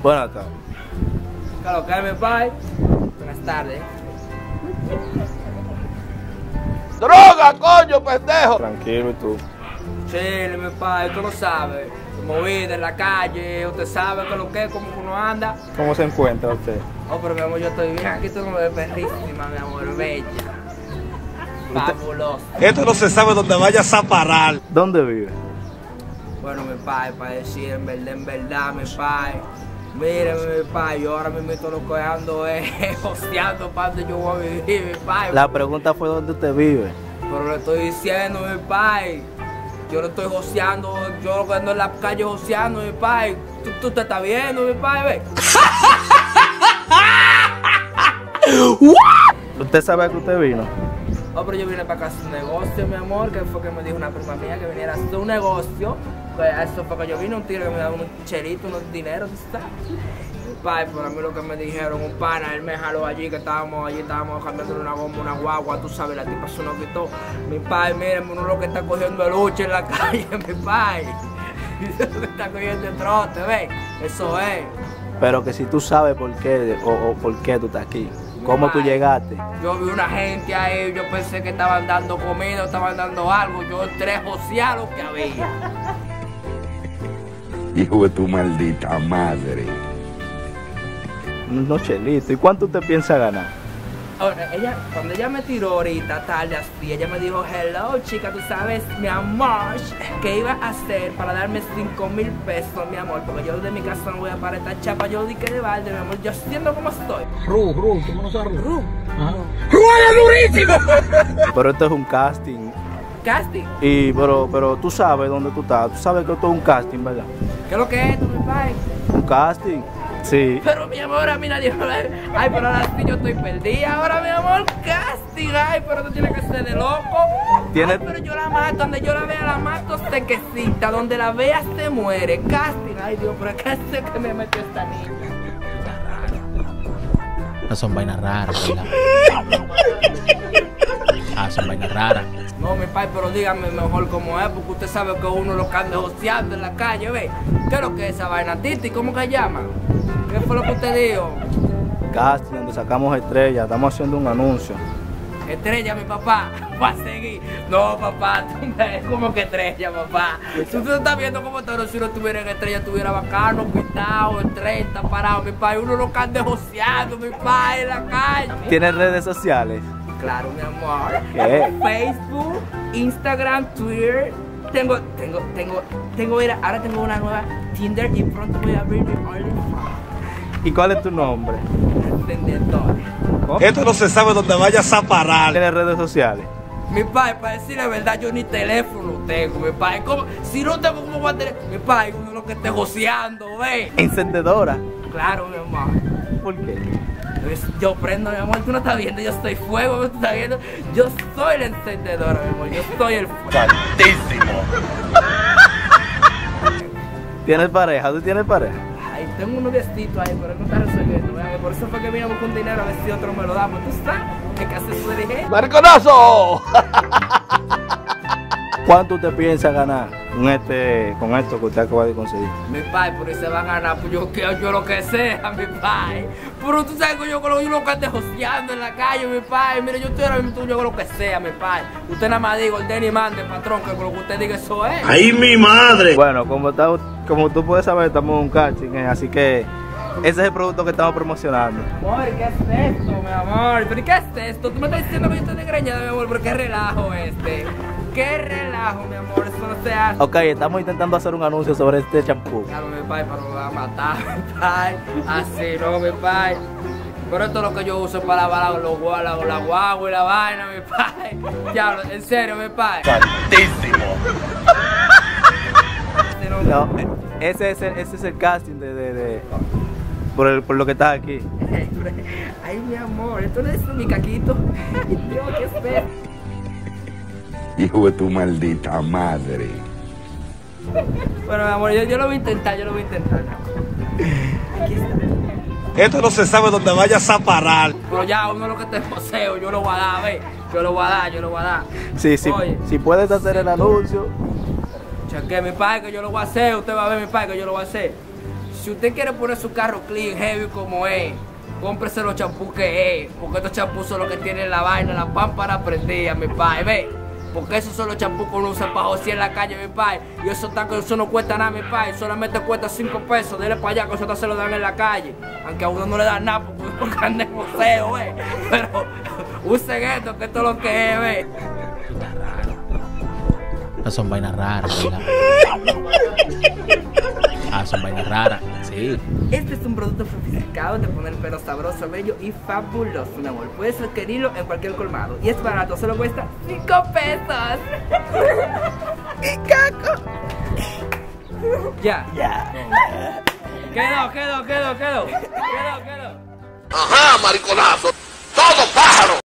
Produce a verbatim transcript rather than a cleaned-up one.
Buenas tardes. Claro, que mi pai. Buenas tardes. ¡Droga, coño, pendejo! Tranquilo, ¿y tú? Chile, mi pai, tú lo sabes. Movida en la calle, usted sabe que lo que es, cómo uno anda. ¿Cómo se encuentra usted? Oh, pero mi amor, yo estoy bien. Aquí tú me ves perrísima, mi amor, bella. Fabulosa. Esto no se sabe dónde vayas a parar. ¿Dónde vive? Bueno, mi pai, para decir en verdad, en verdad, mi pai. Mire, mi pai, yo ahora mismo estoy lo que ando es hosteando para donde yo voy a vivir, mi pai. La pregunta fue dónde usted vive. Pero le estoy diciendo, mi pai. Yo no estoy joseando, yo lo que ando en la calle joseando, mi pai. Tú, tú te estás viendo, mi pai, ve. ¿Usted sabe a qué usted vino? Oh, pero yo vine para acá a hacer un negocio, mi amor, que fue que me dijo una prima mía que viniera a hacer un negocio. Pues a eso fue que yo vine, un tío que me daba unos chelitos, unos dineros, ¿tú sabes? Mi pai, por a mí lo que me dijeron, un pana, él me jaló allí, que estábamos allí, estábamos cambiando una goma, una guagua, tú sabes, la tipa se nos quitó. Mi pai, miren, uno lo que está cogiendo lucha en la calle, mi pai. Uno lo que está cogiendo el trote, ¿ves? Eso es. Pero que si tú sabes por qué o, o por qué tú estás aquí. ¿Cómo tú llegaste? Yo vi una gente ahí, yo pensé que estaban dando comida, estaban dando algo. Yo entré a josear lo que había. Hijo de tu maldita madre. No, chelito. ¿Y cuánto usted piensa ganar? Ahora, ella, cuando ella me tiró ahorita, tarde así, ella me dijo, hello, chica, tú sabes, mi amor, ¿qué iba a hacer para darme cinco mil pesos, mi amor? Porque yo de mi casa no voy a parar esta chapa, yo di que de balde, mi amor, yo siento como estoy. Ru, Ru, ¿tú conoces a Ru? Ru. Ajá. ¡Ru es durísimo! Pero esto es un casting. ¿Casting? Y, pero, pero tú sabes dónde tú estás. Tú sabes que esto es un casting, ¿verdad? ¿Qué es lo que es esto, mi pai? Un casting. Sí. Pero mi amor, a mí nadie me ve. Ay, pero ahora sí yo estoy perdida. Ahora mi amor, casting. Ay, pero tú tienes que ser de loco. ¿Tiene... Ay, pero yo la mato, donde yo la vea la mato sequecita. Donde la veas se muere. Casting. Ay, Dios, pero ¿qué sé que me metió esta niña? No son vainas raras, ¿verdad? Ah, son vainas raras. No, mi pai, pero dígame mejor cómo es, porque usted sabe que uno lo que anda joseando en la calle, ¿ve? ¿Qué es lo que es esa vaina, Titi? ¿Cómo que llama? ¿Qué fue lo que usted dijo? Casting, donde sacamos estrellas. Estamos haciendo un anuncio. Estrella, mi papá, va a seguir. No, papá, tú me es como que estrella, papá. Tú te estás viendo como todo, si no tuviera en estrella, estuviera bacano, pintado, en treinta, parado, mi pai. Uno lo que anda joseando, mi pai, en la calle. ¿Tiene redes sociales? Claro, mi amor. ¿Qué? Facebook, Instagram, Twitter. Tengo, tengo, tengo, tengo, mira, ahora tengo una nueva Tinder y pronto voy a abrir mi OnlyFans. ¿Y cuál es tu nombre? Encendedor. ¿Cómo? Esto no se sabe dónde vayas a parar. ¿Tiene redes sociales? Mi pai, para decir la verdad, yo ni teléfono tengo, mi pai. ¿Cómo? Si no tengo, ¿cómo voy a tener? Mi pai, uno lo que esté joseando, ve. ¿Encendedora? Claro, mi amor. ¿Por qué? Yo prendo, mi amor, tú no estás viendo, yo estoy fuego, tú estás viendo. Yo soy la encendedora, mi amor, yo soy el fuego. Santísimo. ¿Tienes pareja? ¿Tú tienes pareja? Ay, tengo unos vestidos ahí, pero no está resolviendo, ¿verdad? Por eso fue que vine a buscar un dinero a ver si otro me lo da, pues tú sabes, ¿qué que hace su dije? ¡Mariconazo! ¿Cuánto usted piensa ganar con, este, con esto que usted acaba de conseguir? Mi pai, por ahí se va a ganar, pues yo quiero yo lo que sea, mi pai. Pero tú sabes que yo con yo lo que ande joseando en la calle, mi pai. Mire, yo estoy ahora mismo, yo con lo que sea, mi pai. Usted nada más diga, ordene y mande, patrón, que con lo que usted diga eso es. ¡Ay, mi madre! Bueno, como, está, como tú puedes saber, estamos en un casting, ¿eh? Así que ese es el producto que estamos promocionando. Amor, ¿qué es esto, mi amor? ¿Pero qué es esto? Tú me estás diciendo que yo estoy desgreñada, mi amor, pero qué relajo este. Qué relajo, mi amor, eso no se hace. Ok, estamos intentando hacer un anuncio sobre este champú. Claro, mi pai, pero me va a matar, mi pai. Así no, mi pai. Pero esto es lo que yo uso para lavar los guagua, la guagua y la vaina, mi pai. Diablo, en serio, mi pai. Santísimo. No, ese es el, ese es el casting de, de, de por, el, por lo que estás aquí. Ay, mi amor, esto no es mi caquito. Dios, qué espera. Hijo de tu maldita madre. Bueno, mi amor, yo, yo lo voy a intentar, yo lo voy a intentar. Aquí está. Esto no se sabe dónde vayas a parar. Pero ya, uno lo que te poseo, yo lo voy a dar, ve. Yo lo voy a dar, yo lo voy a dar. Sí, sí, Oye, si puedes hacer el anuncio. cheque mi padre que yo lo voy a hacer, usted va a ver mi padre que yo lo voy a hacer. Si usted quiere poner su carro clean, heavy como es, cómprese los champús que es, porque estos champús son los que tienen la vaina, la pámpara prendida, mi pai, ve. Porque esos son los champús que uno usa para josear en la calle, mi pai. Y esos tacos, eso no cuesta nada, mi pai. Solamente cuesta cinco pesos. Dele para allá, que eso se lo dan en la calle. Aunque a uno no le dan nada porque anda en museo, ve. Pero usen esto, que esto es lo que es, ve. No son vainas raras, ¿verdad? Ah, son vainas raras, sí. Este es un producto sofisticado de poner el pelo sabroso, bello y fabuloso, mi amor. Puedes adquirirlo en cualquier colmado. Y es barato, solo cuesta cinco pesos. ¡Y caco! Ya. Ya. Quedó, quedó, quedó, quedó. Quedó, quedó. Ajá, mariconazo.